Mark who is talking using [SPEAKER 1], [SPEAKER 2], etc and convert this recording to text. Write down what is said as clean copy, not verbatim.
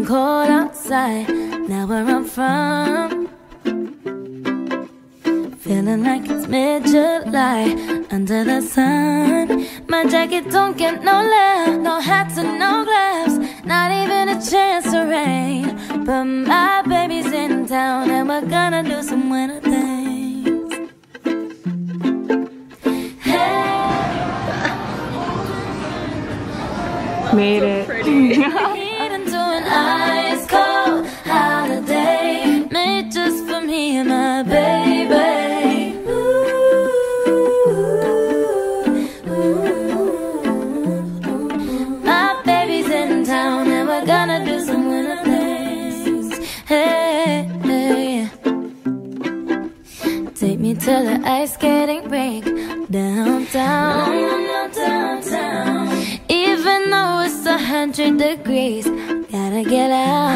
[SPEAKER 1] cold outside, now where I'm from, feeling like it's mid-July under the sun. My jacket don't get no love, no hats and no gloves, not even a chance to rain. But my baby's in town and we're gonna do some winter things. Hey.
[SPEAKER 2] Made it.
[SPEAKER 1] So into an ice cold holiday made just for me and my baby. My baby's in town and we're gonna do some winter things. Hey, hey. Take me to the ice skating rink downtown. Even though it's 100 degrees, gotta get out.